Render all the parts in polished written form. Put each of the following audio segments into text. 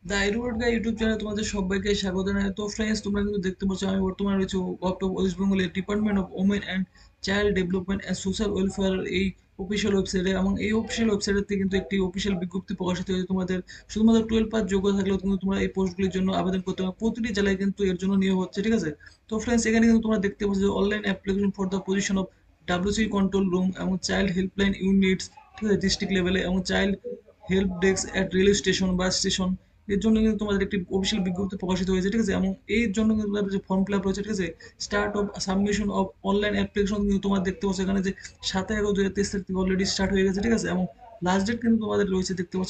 The educate guy YouTube চ্যানেলে তোমাদের সবাইকে স্বাগত জানাই। তো ফ্রেন্ডস, তোমরা কিন্তু দেখতে পাচ্ছ আমি বর্তমানে রয়েছে গভর্নমেন্ট অফ ওয়েস্ট বেঙ্গলের department of women and child development and social welfare এই অফিসিয়াল ওয়েবসাইটে, এবং এই অফিসিয়াল ওয়েবসাইটে কিন্তু একটি অফিসিয়াল বিজ্ঞপ্তি প্রকাশিত হয়েছে। তোমাদের শুধুমাত্র 12 পাস যোগ্যতা থাকলেও কিন্তু তোমরা এই পোস্টগুলির জন্য আবেদন করতে পারো। প্রতিটি জেলায় কিন্তু এর জন্য নিয়োগ হচ্ছে, ঠিক আছে? তো ফ্রেন্ডস, এখানে কিন্তু তোমরা দেখতে পাচ্ছ যে online application for the position of WC control room এবং চাইল্ড হেল্পলাইন ইউনিটস, ঠিক আছে, ডিস্ট্রিক্ট লেভেলে, এবং child help desk at rail station বা স্টেশন। এর জন্য কিন্তু তোমাদের একটি অফিসিয়াল বিজ্ঞপ্তি প্রকাশিত হয়েছে, ঠিক আছে? এবং এর জন্য কিন্তু তোমাদের যে ফর্ম ফিল আপ রয়েছে, ঠিক আছে, start of submission of online application কিন্তু তোমার দেখতে পাচ্ছ এখানে যে 7/11/2023 তারিখ থেকে অলরেডি স্টার্ট হয়ে গেছে, ঠিক আছে? এবং লাস্ট ডেট কিন্তু তোমাদের রয়েছে দেখতে পাচ্ছ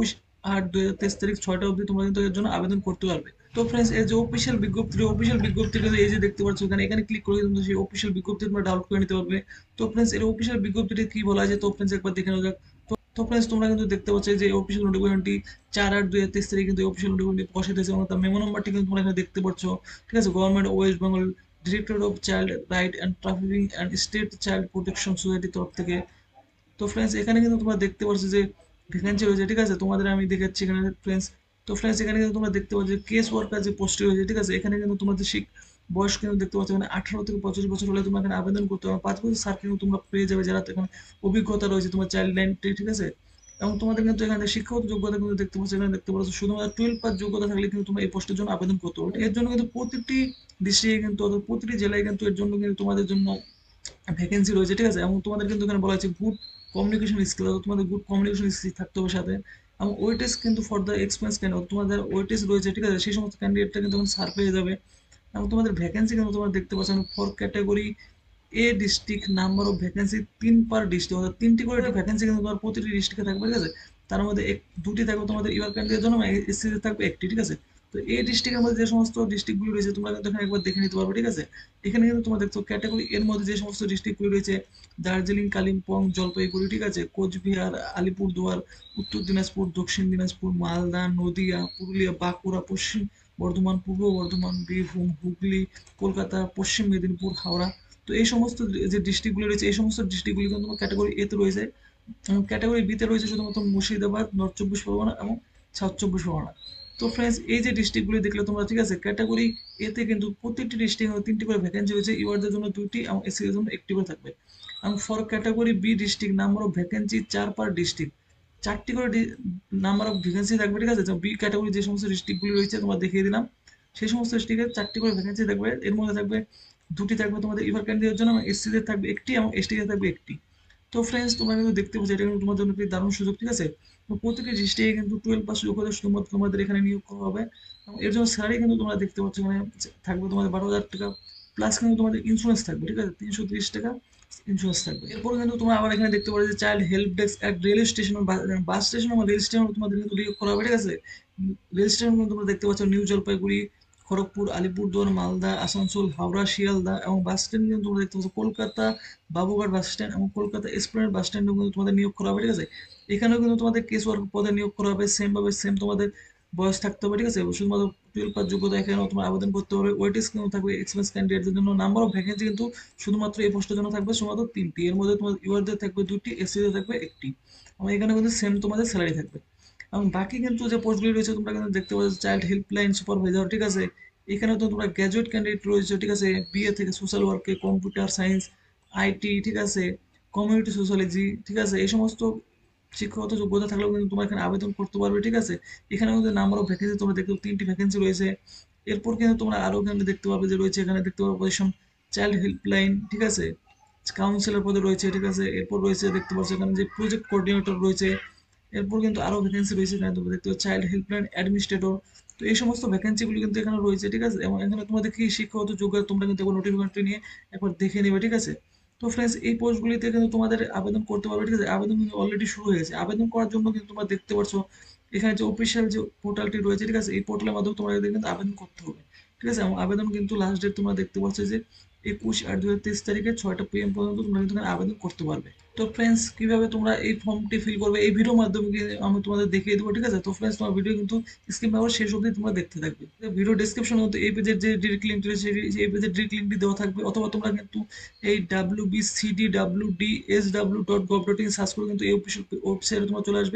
21/8/2023 তারিখ 6টা অবধি তোমরা কিন্তু এর জন্য আবেদন করতে পারবে। তো ফ্রেন্ডস, এই যে অফিসিয়াল বিজ্ঞপ্তি কিন্তু এই যে দেখতে পাচ্ছ এখানে এখানে ক্লিক করে কিন্তু সেই অফিসিয়াল বিজ্ঞপ্তি তোমরা ডাউনলোড করে নিতে পারবে। তো ফ্রেন্ডস, এর অফিসিয়াল বিজ্ঞপ্তিটি কি বলা আছে, তো ফ্রেন্ডস একবার দেখে নেওয়া যাক। তো ফ্রেন্ডস, তোমরা কিন্তু দেখতে পাচ্ছ যে অফিসিয়াল নোটিফিকেশনটি 4/8/2023 তারিখে কিন্তু অফিসিয়াল নোটিফিকেশনটি প্রকাশিত হয়েছে, এবং তার মেমো নাম্বারটি কিন্তু তোমরা এখানে দেখতে পাচ্ছ, ঠিক আছে? Government West Bengal director of child right and trafficking and state child protection সোসাইটির তরফ থেকে। তো ফ্রেন্ডস, এখানে কিন্তু তোমরা দেখতে পাচ্ছ যে ভ্যাকেন্সি রয়েছে, ঠিক আছে? তোমাদের আমি দেখাচ্ছি এখানে ফ্রেন্ডস। তো ফ্রেন্ডস, এখানে কিন্তু তোমরা দেখতে পাচ্ছ যে কেস ওয়ার্কার যে পোস্টটি রয়েছে, ঠিক আছে? এখানে কিন্তু তোমাদের বয়স কিন্তু দেখতে পাচ্ছ এখানে 18 থেকে 25 বছর হলে তোমরা এখানে আবেদন করতে হবে। 5 বছর স্যার কিন্তু তোমরা পেয়ে যাবে যারা এখানে অভিজ্ঞতা রয়েছে তোমার চাইল্ড লাইন, ঠিক আছে? এবং তোমাদের কিন্তু এখানে শিক্ষাগত যোগ্যতা কিন্তু দেখতে পাচ্ছ এখানে দেখতে পাচ্ছ শুধুমাত্র 12 পাস যোগ্যতা থাকলে কিন্তু তোমরা এই পোস্টের জন্য আবেদন করতে পারবে। এর জন্য কিন্তু প্রতিটি ডিস্ট্রিক্টে কিন্তু অর্থাৎ প্রতিটি জেলায় কিন্তু এর জন্য কিন্তু তোমাদের জন্য ভ্যাকেন্সি রয়েছে, ঠিক আছে? এবং তোমাদের কিন্তু এখানে বলা হয়েছে গুড কমিউনিকেশন স্কিল, অর্থাৎ তোমাদের গুড কমিউনিকেশন স্কিল থাকতে হবে সাথে। এবং ওয়েটেজ কিন্তু ফর দ্য এক্সপিরিয়েন্স ক্যান্ডিডেট, তোমাদের ওয়েটেজ রয়েছে, ঠিক আছে? সেই সমস্ত ক্যান্ডিডেটটা কিন্তু এখন সার পেয়ে যাবে। এবং তোমাদের ভ্যাকেন্সি কিন্তু তোমরা দেখতে পাচ্ছ for category A district number of vacancy 3 per district, অর্থাৎ 3টি করে ভ্যাকেন্সি কিন্তু তোমার প্রতিটি ডিস্ট্রিক্টে থাকবে, ঠিক আছে? তার মধ্যে দুটি থাকবে তোমাদের ইউআর ক্যান্ডিডেটের জন্য, এসসি থাকবে একটি, ঠিক আছে? তো এই ডিস্ট্রিক্টের মধ্যে যে সমস্ত ডিস্ট্রিক্টগুলি রয়েছে তোমরা কিন্তু এখানে একবার দেখে নিতে পারবে, ঠিক আছে? এখানে কিন্তু তোমরা দেখছো ক্যাটাগরি এর মধ্যে যে সমস্ত ডিস্ট্রিক্টগুলি রয়েছে দার্জিলিং, কালিম্পং, জলপাইগুড়ি, ঠিক আছে, কোচবিহার, আলিপুরদুয়ার, উত্তর দিনাজপুর, দক্ষিণ দিনাজপুর, মালদা, নদিয়া, পুরুলিয়া, বাঁকুড়া, পশ্চিম বর্ধমান, পূর্ব বর্ধমান, বীরভূম, হুগলি, কলকাতা, পশ্চিম মেদিনীপুর, হাওড়া। তো এই সমস্ত যে ডিস্ট্রিক্টগুলি রয়েছে এই সমস্ত ডিস্ট্রিক্টগুলি কিন্তু তোমার ক্যাটাগরি এতে রয়েছে, এবং ক্যাটাগরি বিতে রয়েছে শুধুমাত্র মুর্শিদাবাদ, নর্থ চব্বিশ পরগনা এবং সাউথ চব্বিশ পরগনা। তো ফ্রেন্ডস, এই যে ডিস্ট্রিক্টগুলি দেখলে তোমরা, ঠিক আছে, ক্যাটাগরি এতে কিন্তু প্রত্যেকটি ডিস্ট্রিক্টে 3টি করে ভ্যাকেন্সি রয়েছে, ইউআরদের জন্য 2টি এবং এসসিদের জন্য 1টি করে থাকবে। এবং for category B district number of vacancy 4 per district, 4টি করে নাম্বার অফ ভ্যাকেন্সি থাকবে, ঠিক আছে? বি ক্যাটাগরি যে সমস্ত ডিস্ট্রিক্টগুলি রয়েছে তোমার দেখিয়ে দিলাম, সেই সমস্ত ডিস্ট্রিক্টে 4টি করে ভ্যাকেন্সি থাকবে। এর মধ্যে থাকবে 2টি থাকবে তোমাদের ইভার ক্যান্ডিডেটের জন্য, এবং এসসিদের থাকবে 1টি এবং এসটিদের থাকবে 1টি। তো ফ্রেন্ডস, তোমরা কিন্তু দেখতে পাচ্ছ এটা কিন্তু তোমার জন্য একটি দারুণ সুযোগ, ঠিক আছে? তো প্রতিটি ডিস্ট্রিক্টে কিন্তু 12 পাস যোগ্যতা শুধুমাত্র তোমাদের এখানে নিয়োগ করা হবে। এবং এর জন্য স্যালারি কিন্তু তোমরা দেখতে পাচ্ছ এখানে থাকবে তোমাদের 12,000 টাকা, প্লাস কিন্তু তোমাদের ইন্স্যুরেন্স থাকবে, ঠিক আছে? 330 টাকা ইন্স্যুরেন্স থাকবে। এরপর কিন্তু তোমরা আবার এখানে দেখতে পারো যে child help desk at rail station, bus station এবং রেল স্টেশন তোমাদের কিন্তু নিয়োগ করা হবে, ঠিক আছে? রেল স্টেশন কিন্তু তোমরা দেখতে পাচ্ছ নিউ জলপাইগুড়ি, খড়গপুর, আলিপুরদুয়ার, মালদা, আসানসোল, হাওড়া, শিয়ালদা। এবং বাস স্ট্যান্ড কিন্তু তোমরা দেখতে পাচ্ছ কলকাতা বাবুঘাট বাস স্ট্যান্ড এবং কলকাতা এসপ্লেনেড বাস স্ট্যান্ডেও কিন্তু তোমাদের নিয়োগ করা হবে, ঠিক আছে? এখানেও কিন্তু তোমাদের কেস ওয়ার্ক পদে নিয়োগ করা হবে, সেম ভাবে সেম তোমাদের বয়স থাকতে হবে, ঠিক আছে? শুধুমাত্র 12 পাস যোগ্যতা এখানেও তোমার আবেদন করতে হবে। ওয়েটেজ কিন্তু থাকবে এক্সপিরিয়েন্স ক্যান্ডিডেটদের জন্য। নাম্বার অফ ভ্যাকেন্সি কিন্তু শুধুমাত্র এই পোস্টের জন্য থাকবে শুধুমাত্র 3টি, এর মধ্যে তোমার ইউআরদের থাকবে 2টি, এসসিদের থাকবে 1টি। এবং এখানে কিন্তু সেম তোমাদের স্যালারি থাকবে। এবং বাকি কিন্তু যে পোস্টগুলি রয়েছে তোমরা কিন্তু দেখতে পাচ্ছ চাইল্ড হেল্পলাইন সুপারভাইজার, ঠিক আছে? এখানে তো তোমরা গ্র্যাজুয়েট ক্যান্ডিডেট রয়েছে, ঠিক আছে, বিএ থেকে সোশ্যাল ওয়ার্কে, কম্পিউটার সায়েন্স, আইটি, ঠিক আছে, কমিউনিটি সোশ্যোলজি, ঠিক আছে, এই সমস্ত শিক্ষাগত যোগ্যতা থাকলেও কিন্তু তোমরা এখানে আবেদন করতে পারবে, ঠিক আছে? এখানে কিন্তু নাম্বার অফ ভ্যাকেন্সি তোমরা দেখতে 3টি ভ্যাকেন্সি রয়েছে। এরপর কিন্তু তোমরা আরো এখানে দেখতে পাবে যে রয়েছে এখানে দেখতে পাবে পজিশন চাইল্ড হেল্পলাইন, ঠিক আছে, কাউন্সিলর পদে রয়েছে, ঠিক আছে? এরপর রয়েছে দেখতে পাচ্ছ এখানে যে প্রজেক্ট কোঅর্ডিনেটর রয়েছে। এরপর কিন্তু আরো ভ্যাকেন্সি রয়েছে এখানে তোমরা দেখতে পাচ্ছ চাইল্ড হেল্পলাইন অ্যাডমিনিস্ট্রেটর। তো এই সমস্ত ভ্যাকেন্সিগুলো কিন্তু এখানে রয়েছে, ঠিক আছে? এবং এখানে তোমাদের কি শিক্ষাগত যোগ্যতা তোমরা কিন্তু একবার নোটিফিকেশনটি নিয়ে একবার দেখে নেবে, ঠিক আছে? তো ফ্রেন্ডস, এই পোস্টগুলিতে কিন্তু তোমাদের আবেদন করতে পারবে, ঠিক আছে? আবেদন কিন্তু অলরেডি শুরু হয়ে গেছে। আবেদন করার জন্য কিন্তু তোমরা দেখতে পাচ্ছ এখানে যে অফিসিয়াল যে পোর্টালটি রয়েছে, ঠিক আছে, এই পোর্টালের মাধ্যমে তোমাদের কিন্তু আবেদন করতে হবে, ঠিক আছে? এবং আবেদন কিন্তু লাস্ট ডেট তোমরা দেখতে পাচ্ছ যে 21/8/2023 তারিখে 6টা PM পর্যন্ত তোমরা কিন্তু এখানে আবেদন করতে পারবে। তো ফ্রেন্ডস, কিভাবে তোমরা এই ফর্মটি ফিল করবে এই ভিডিওর মাধ্যমে আমি তোমাদের দেখিয়ে দেবো, ঠিক আছে? তো ফ্রেন্ডস, তোমার ভিডিও কিন্তু স্কিপ না করে শেষ অবধি তোমরা দেখতে থাকবে। ভিডিও ডেসক্রিপশনে কিন্তু এই পেজের যে ডিরেক্ট লিঙ্ক রয়েছে এই পেজের ডিরেক্ট লিঙ্কটি দেওয়া থাকবে, অথবা তোমরা কিন্তু এই wbcdwdsw.gov.in সার্চ করে কিন্তু এই অফিসিয়াল ওয়েবসাইটে তোমরা চলে আসবে।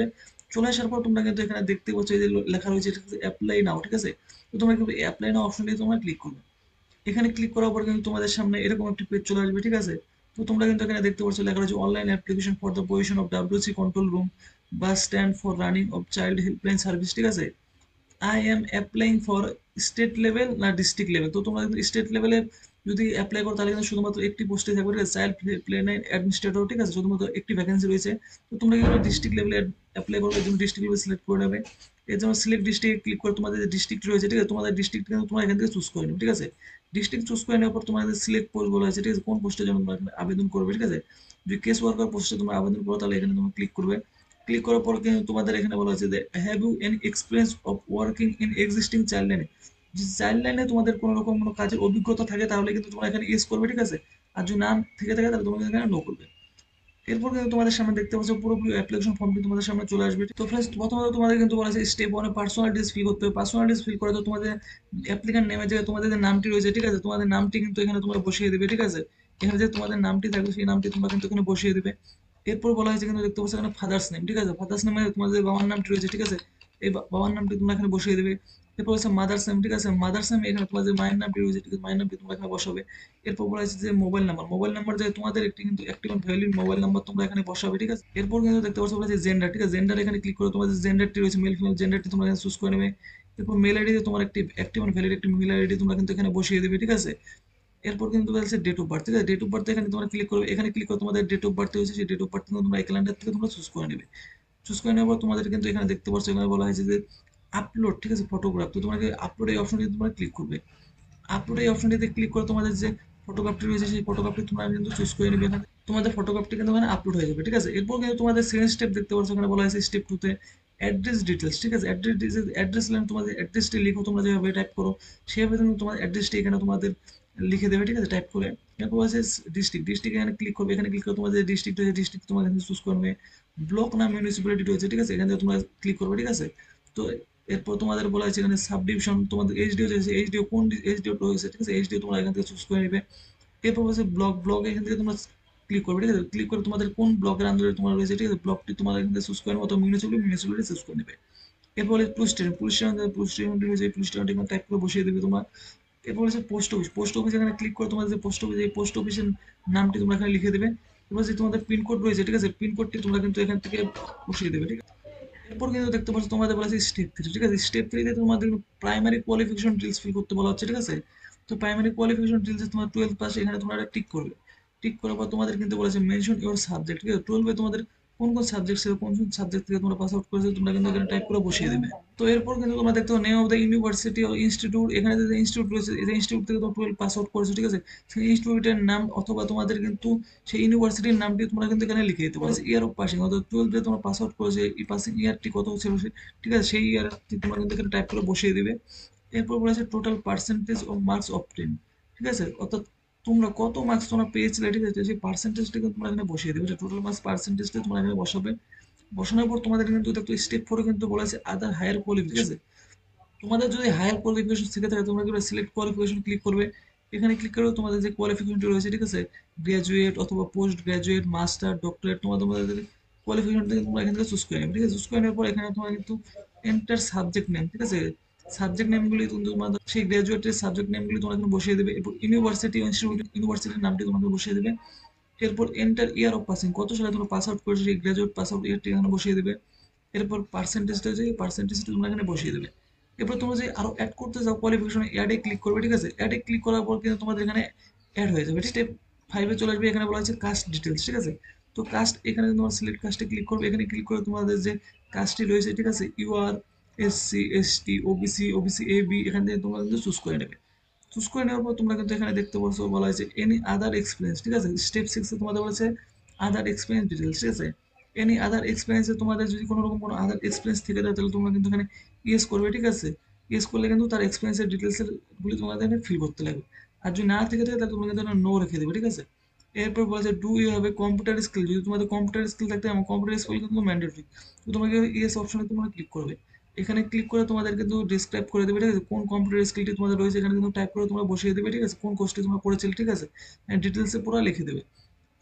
চলে আসার পর তোমরা কিন্তু এখানে দেখতে পাচ্ছ এই যে লেখা রয়েছে অ্যাপ্লাই নাও, ঠিক আছে? তো তোমরা কিন্তু অ্যাপ্লাই নাও অপশনটি তোমরা ক্লিক করবে। এখানে ক্লিক করার পর কিন্তু তোমাদের সামনে এরকম একটি পেজ চলে আসবে, ঠিক আছে? তো তোমরা কিন্তু এখানে দেখতে পাচ্ছ লেখা রয়েছে online application for the position of WC control room bus stand for running of child helpline service, ঠিক আছে? I am applying for state level না ডিস্ট্রিক্ট লেভেল। তো তোমরা কিন্তু স্টেট লেভেলে যদি অ্যাপ্লাই করো তাহলে কিন্তু শুধুমাত্র একটি পোস্টে থাকবে, ঠিক আছে? চাইল্ড প্লে লাইন অ্যাডমিনিস্ট্রেটর, ঠিক আছে? শুধুমাত্র একটি ভ্যাকেন্সি রয়েছে। তো তোমরা কিন্তু ডিস্ট্রিক্ট লেভেলে অ্যাপ্লাই করবে, এর জন্য ডিস্ট্রিক্ট লেভেল সিলেক্ট করে নেবে। এর জন্য সিলেক্ট ডিস্ট্রিক্ট ক্লিক করে তোমাদের যে ডিস্ট্রিক্ট রয়েছে, ঠিক আছে? তোমাদের ডিস্ট্রিক্ট কিন্তু তোমরা এখান থেকে চুজ করে নেবে, ঠিক আছে? ডিস্ট্রিক্ট চুজ করে নেওয়ার পর তোমাদের সিলেক্ট পোস্ট বলা আছে, ঠিক আছে? কোন পোস্টের জন্য তোমরা এখানে আবেদন করবে, ঠিক আছে? যদি কেস ওয়ার্কার পোস্টে তোমরা আবেদন করো তাহলে এখানে তোমরা ক্লিক করবে। ক্লিক করার পর কিন্তু তোমাদের এখানে বলা হচ্ছে যে have you any experience of working in existing child লাইনে। যদি চাইল্ড লাইনে তোমাদের কোনো রকম কোনো কাজের অভিজ্ঞতা থাকে তাহলে কিন্তু তোমরা এখানে ইয়েস করবে, ঠিক আছে? আর যদি না থেকে থাকে তাহলে তোমরা এখানে নো করবে। এরপর কিন্তু তোমাদের সামনে দেখতে পাচ্ছ পুরোপুরি অ্যাপ্লিকেশন ফর্মটি তোমাদের সামনে চলে আসবে। তো ফ্রেন্ডস প্রথমত তোমাদের কিন্তু বলা আছে স্টেপ ওয়ানে পার্সোনাল ডিটেইলস ফিল করতে হবে। পার্সোনাল ডিটেইলস ফিল করে তো তোমাদের অ্যাপ্লিকেন্ট নেমের জায়গায় তোমাদের যে নামটি রয়েছে, ঠিক আছে? তোমাদের নামটি কিন্তু এখানে তোমরা বসিয়ে দিবে, ঠিক আছে? এখানে যে তোমাদের নামটি থাকবে সেই নামটি তোমরা কিন্তু এখানে বসিয়ে দিবে। এরপর বলা হয়েছে কিন্তু দেখতে পাচ্ছ এখানে ফাদার্স নেম, ঠিক আছে? ফাদার্স নেমে তোমাদের বাবার নামটি রয়েছে, ঠিক আছে? এই বাবার নামটি তোমরা এখানে বসিয়ে দিবে। এরপর হচ্ছে মাদার্স নেম, ঠিক আছে? মাদার্স নেম এখানে তোমাদের মায়ের নামটি রয়েছে, ঠিক আছে? মায়ের নামটি তোমরা এখানে বসাবে। এরপর বলা হয়েছে যে মোবাইল নাম্বার, মোবাইল নাম্বার যে তোমাদের একটি কিন্তু active and valid mobile number তোমরা এখানে বসাবে, ঠিক আছে? এরপর কিন্তু দেখতে পাচ্ছ বলা যে জেন্ডার, ঠিক আছে? জেন্ডার এখানে ক্লিক করে তোমাদের জেন্ডারটি রয়েছে মেল ফিমেল জেন্ডারটি তোমরা এখানে চুজ করে নেবে। এরপর মেল আইডি তোমার একটি অ্যাক্টিভ এন্ড ভ্যালিড একটি মেল আইডি তোমরা কিন্তু এখানে বসিয়ে দেবে, ঠিক আছে? এরপর কিন্তু বলছে ডেট অফ বার্থ, ঠিক আছে? ডেট অফ বার্থ এখানে তোমরা ক্লিক করবে। এখানে ক্লিক করে তোমাদের ডেট অফ বার্থ হয়েছে সেই ডেট অফ বার্থ তোমরা এই ক্যালেন্ডার থেকে তোমরা চুজ করে নেবে। চুজ করে নেওয়ার পর তোমাদের কিন্তু এখানে দেখতে পাচ্ছ এখানে বলা হয়েছে যে আপলোড, ঠিক আছে? ফটোগ্রাফ। তো তোমাকে আপলোড এই অপশনটি তোমরা ক্লিক করবে। আপলোড এই অপশনটিতে ক্লিক করে তোমাদের যে ফটোগ্রাফটি রয়েছে সেই ফটোগ্রাফটি তোমরা কিন্তু চুজ করে নেবে। এখানে তোমাদের ফটোগ্রাফটি কিন্তু এখানে আপলোড হয়ে যাবে, ঠিক আছে? এরপর কিন্তু তোমাদের সেকেন্ড স্টেপ দেখতে পাচ্ছ এখানে বলা হয়েছে স্টেপ 2 তে অ্যাড্রেস ডিটেলস, ঠিক আছে? অ্যাড্রেস লাইন তোমাদের অ্যাড্রেসটি লিখো, তোমরা যেভাবে টাইপ করো সেভাবে তুমি তোমার অ্যাড্রেসটি এখানে তোমাদের লিখে দেবে, ঠিক আছে? টাইপ করে। এরপর আছে ডিস্ট্রিক্ট এখানে ক্লিক করবে। এখানে ক্লিক করে তোমাদের ডিস্ট্রিক্ট রয়েছে ডিস্ট্রিক্ট তোমার এখানে চুজ করবে। ব্লক না মিউনিসিপ্যালিটি রয়েছে, ঠিক আছে? এখানে তোমরা ক্লিক করবে, ঠিক আছে? তো এরপর তোমাদের বলা হয়েছে এখানে সাব ডিভিশন তোমাদের এইচডিও রয়েছে, এইচডিও কোন এইচডিও রয়েছে, ঠিক আছে? এইচডিও তোমরা এখান থেকে চুজ করে নেবে। এরপর হচ্ছে ব্লক এখান থেকে তোমরা ক্লিক করবে, ঠিক আছে? ক্লিক করে তোমাদের কোন ব্লকের আন্ডারে তোমার রয়েছে, ঠিক আছে? ব্লকটি তোমার এখান থেকে চুজ করে নেবে অথবা মিউনিসিপ্যালিটি চুজ করে নেবে। এরপর পুলিশ স্টেশন রয়েছে পুলিশ স্টেশনটি টাইপ করে বসিয়ে দেবে তোমার। এরপর হচ্ছে পোস্ট অফিস এখানে ক্লিক করে তোমাদের যে পোস্ট অফিস এই পোস্ট অফিসের নামটি তোমরা এখানে লিখে দেবে। এবার যে তোমাদের পিনকোড রয়েছে, ঠিক আছে? পিনকোডটি তোমরা কিন্তু এখান থেকে বসিয়ে দেবে, ঠিক আছে? এরপর কিন্তু দেখতে পাচ্ছ তোমাদের বলা আছে স্টেপ 3, ঠিক আছে? স্টেপ 3 তে তোমাদের প্রাইমারি কোয়ালিফিকেশন ডিটেইলস ফিল করতে বলা হচ্ছে, ঠিক আছে? তো প্রাইমারি কোয়ালিফিকেশন ডিটেইলস তোমার 12 পাস এখানে তোমরা একটা টিক করবে। টিক করার পর তোমাদের কিন্তু বলেছে মেনশন ইওর সাবজেক্ট, ঠিক আছে? 12 এ তোমাদের কোন কোন সাবজেক্ট ছিল, কোন কোন সাবজেক্ট থেকে তোমরা পাস আউট করেছো তোমরা কিন্তু এখানে টাইপ করে বসিয়ে দেবে। তো এরপর কিন্তু তোমরা দেখতে পাও নেম অফ দ্য ইউনিভার্সিটি ও ইনস্টিটিউট, এখানে যে ইনস্টিটিউট রয়েছে এই ইনস্টিটিউট থেকে তোমরা 12 পাস আউট করেছো, ঠিক আছে? সেই ইনস্টিটিউটের নাম অথবা তোমাদের কিন্তু সেই ইউনিভার্সিটির নামটি তোমরা কিন্তু এখানে লিখে দিতে পারো। ইয়ার অফ পাসিং অর্থাৎ 12 এ তোমরা পাস আউট করেছো এই পাসিং ইয়ারটি কত ছিল ঠিক আছে? সেই ইয়ারটি তোমরা কিন্তু এখানে টাইপ করে বসিয়ে দিবে। এরপর বলেছে total percentage of marks obtain, ঠিক আছে? অর্থাৎ তোমরা কত মার্কস তোমরা পেয়েছিলে, ঠিক আছে? সেই পার্সেন্টেজটাকে তোমরা এখানে বসিয়ে দেবে। টোটাল মার্কস পার্সেন্টেজটা তোমরা এখানে বসাবে। বসানোর পর তোমাদের কিন্তু দেখো স্টেপ 4 কিন্তু বলেছে আদার হায়ার কোয়ালিফিকেশন, ঠিক আছে? তোমাদের যদি হায়ার কোয়ালিফিকেশন থেকে থাকে তোমরা কি সিলেক্ট কোয়ালিফিকেশন ক্লিক করবে। এখানে ক্লিক করে তোমাদের যে কোয়ালিফিকেশনটি রয়েছে, ঠিক আছে? গ্র্যাজুয়েট অথবা পোস্ট গ্র্যাজুয়েট মাস্টার ডক্টরেট তোমাদের কোয়ালিফিকেশন থেকে তোমরা এখান থেকে চুজ করে নেবে, ঠিক আছে? চুজ করে নেওয়ার পর এখানে তোমরা কিন্তু এন্টার সাবজেক্ট নেম, ঠিক আছে? সাবজেক্ট নেমগুলি তোমাদের সেই গ্র্যাজুয়েটের সাবজেক্ট নেমগুলি তোমরা এখানে বসিয়ে দেবে। এরপর ইউনিভার্সিটি ইনস্টিটিউট ইউনিভার্সিটির নামটি তোমাকে বসিয়ে দেবে। এরপর এন্টার ইয়ার অফ পাসিং, কত সালে তোমরা পাস আউট করেছো সেই গ্র্যাজুয়েট পাস আউট ইয়ারটি এখানে বসিয়ে দেবে। এরপর পার্সেন্টেজটা যে পার্সেন্টেজটা তোমরা এখানে বসিয়ে দেবে। এরপর তোমরা যে আরো অ্যাড করতে চাও কোয়ালিফিকেশনে অ্যাডে ক্লিক করবে, ঠিক আছে? অ্যাডে ক্লিক করার পর কিন্তু তোমাদের এখানে অ্যাড হয়ে যাবে। স্টেপ 5 এ চলে আসবে। এখানে বলা হচ্ছে কাস্ট ডিটেলস, ঠিক আছে? তো কাস্ট এখানে তোমার সিলেক্ট কাস্টে ক্লিক করবে। এখানে ক্লিক করে তোমাদের যে কাস্টটি রয়েছে, ঠিক আছে? UR SC ST OBC OBC A B এখান থেকে তোমরা কিন্তু চুজ করে নেবে। চুজ করে নেওয়ার পর তোমরা কিন্তু এখানে দেখতে পাচ্ছ বলা হয়েছে এনি আদার এক্সপিরিয়েন্স, ঠিক আছে? স্টেপ 6 এ তোমাদের বলেছে আদার এক্সপিরিয়েন্স ডিটেলস, ঠিক আছে? এনি আদার এক্সপিরিয়েন্সে তোমাদের যদি কোনো রকম কোনো আদার এক্সপিরিয়েন্স থেকে থাকে তাহলে তোমরা কিন্তু এখানে ইয়েস করবে, ঠিক আছে? ইয়েস করলে কিন্তু তার এক্সপিরিয়েন্সের ডিটেলসের গুলি তোমাদের এখানে ফিল করতে লাগবে। আর যদি না থেকে থাকে তাহলে তোমরা কিন্তু নো রেখে দেবে, ঠিক আছে? এরপর বলেছে do you have a computer skill, যদি তোমাদের কম্পিউটার স্কিল থাকতে আমার কম্পিউটার স্কিল কিন্তু ম্যান্ডেটরি। তো তোমাকে ইয়েস অপশনে তোমরা ক্লিক করবে। এখানে ক্লিক করে তোমাদের কিন্তু ডিসক্রাইব করে দেবে, ঠিক আছে? কোন কম্পিউটার স্কিলটি তোমাদের রয়েছে এখানে কিন্তু টাইপ করে তোমরা বসিয়ে দেবে, ঠিক আছে? কোন কোর্সটি তোমরা করেছিলে, ঠিক আছে? ডিটেলসে পুরো লিখে দেবে।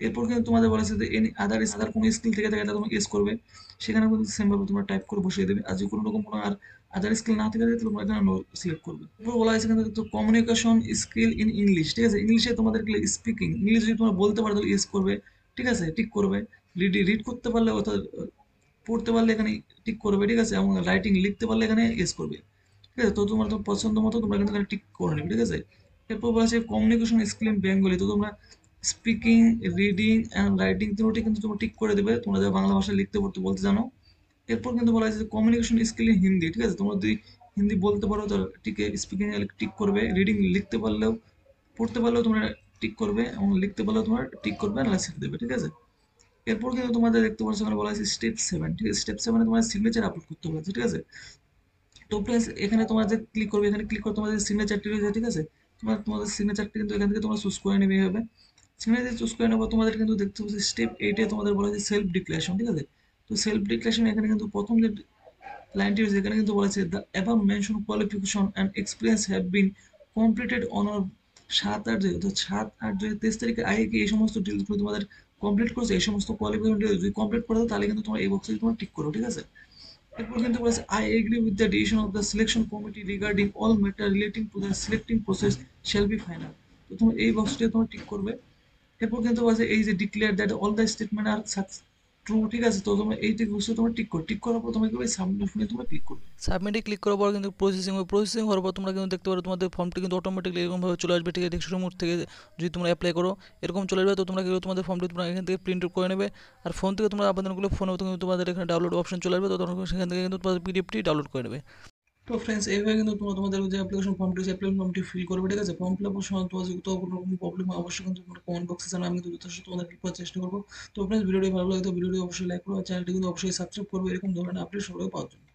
এরপর কিন্তু তোমাদের বলা আছে যে এনি আদার কোনো স্কিল থেকে থাকে তাহলে তোমাকে ইউজ করবে, সেখানে কিন্তু সেম ভাবে তোমরা টাইপ করে বসিয়ে দেবে। আর যদি কোনো রকম কোনো আর আদার স্কিল না থেকে থাকে তাহলে তোমরা এখানে নো সিলেক্ট করবে। এরপর বলা হয়েছে কিন্তু কমিউনিকেশন স্কিল ইন ইংলিশ, ঠিক আছে, ইংলিশে তোমাদের স্পিকিং, ইংলিশ যদি তোমরা বলতে পারো তাহলে ইউজ করবে, ঠিক আছে, টিক করবে। রিড করতে পারলে অর্থাৎ পড়তে পারলে এখানে টিক করবে, ঠিক আছে, এবং রাইটিং লিখতে পারলে এখানে ইয়েস করবে, ঠিক আছে। তো তোমার তো পছন্দ মতো তোমরা কিন্তু এখানে টিক করে নেবে, ঠিক আছে। এরপর বলা আছে কমিউনিকেশন স্কিল ইন বেঙ্গলি, তো তোমরা স্পিকিং, রিডিং অ্যান্ড রাইটিং তিনটি কিন্তু তোমরা টিক করে দেবে, তোমরা যারা বাংলা ভাষায় লিখতে পড়তে বলতে জানো। এরপর কিন্তু বলা আছে কমিউনিকেশন স্কিল ইন হিন্দি, ঠিক আছে, তোমরা যদি হিন্দি বলতে পারো তাহলে টিকে স্পিকিং এ টিক করবে, রিডিং লিখতে পারলেও পড়তে পারলেও তোমরা টিক করবে, এবং লিখতে পারলেও তোমরা টিক করবে আর ছেড়ে দেবে, ঠিক আছে। এরপর কিন্তু তোমাদের দেখতে পাচ্ছ এখানে বলা আছে স্টেপ 7, ঠিক আছে, স্টেপ 7 তোমার সিগনেচার আপলোড করতে হবে, ঠিক আছে। তো প্লাস এখানে তোমরা যে ক্লিক করবে, এখানে ক্লিক করে তোমাদের সিগনেচারটি রয়েছে, ঠিক আছে, তোমাদের সিগনেচারটি কিন্তু এখান থেকে তোমরা চুজ করে নেবে হবে। সিগনেচার চুজ করে নেবো, তোমাদের কিন্তু দেখতে পাচ্ছি স্টেপ 8 তোমাদের বলা হয়েছে সেলফ ডিক্লারেশন, ঠিক আছে। তো সেলফ ডিক্লারেশন এখানে কিন্তু প্রথম যে লাইনটি রয়েছে এখানে কিন্তু বলা আছে the above mention qualification and experience have been completed on 7/8/2023 তারিখে আগে কি এই সমস্ত ডিটেলসগুলো তোমাদের কমপ্লিট করেছে, এই সমস্ত কোয়ালিফিকেশন যদি কমপ্লিট করে দাও তাহলে কিন্তু তোমার এই বক্সে তোমরা টিক করো, ঠিক আছে। এরপর কিন্তু বলেছে I agree with the decision of the selection committee regarding all matter relating to the selecting process shall be final, তো তোমার এই বক্সটি তোমরা টিক করবে। এরপর কিন্তু বলছে এই যে declare that all the statement are true, ঠিক আছে, তো তোমরা এই বক্সে তোমরা টিক করার পর তোমাকে ওই সাবমিট অপশনে তোমরা ক্লিক করবে। সাবমিটে ক্লিক করার পর কিন্তু প্রসেসিং হওয়ার পর তোমরা কিন্তু দেখতে পারো তোমাদের ফর্মটি কিন্তু অটোমেটিকলি এরকমভাবে চলে আসবে, ঠিক আছে, শুরু মুহূর্ত থেকে যদি তোমরা অ্যাপ্লাই করো এরকম চলে আসবে। তো তোমরা কিন্তু তোমাদের ফর্মটি তোমরা এখান থেকে প্রিন্ট করে নেবে, আর ফোন থেকে তোমরা আবেদনগুলো ফোনে কিন্তু তোমাদের এখানে ডাউনলোড অপশন চলে আসবে, তো তোমরা সেখান থেকে কিন্তু তোমাদের পিডিএফটি ডাউনলোড করে নেবে। তো ফ্রেন্ডস এইভাবে কিন্তু তোমরা তোমাদের যে অ্যাপ্লিকেশন ফর্মটি আছে অ্যাপ্লিকেশন ফর্মটি ফিল করবে, ঠিক আছে। ফর্ম ফিল আপের সময় তোমার যদি কোথাও কোনো রকম প্রবলেম হয় অবশ্যই কিন্তু তোমরা কমেন্ট বক্সে জানাও, আমি কিন্তু যথেষ্ট তোমাদের হেল্প করার চেষ্টা করবো। তো ফ্রেন্ডস ভিডিওটি ভালো লাগে তো ভিডিওটি অবশ্যই লাইক করো, আর চ্যানেলটি কিন্তু অবশ্যই সাবস্ক্রাইব করবে এরকম ধরনের আপডেট সবাই পাওয়ার জন্য।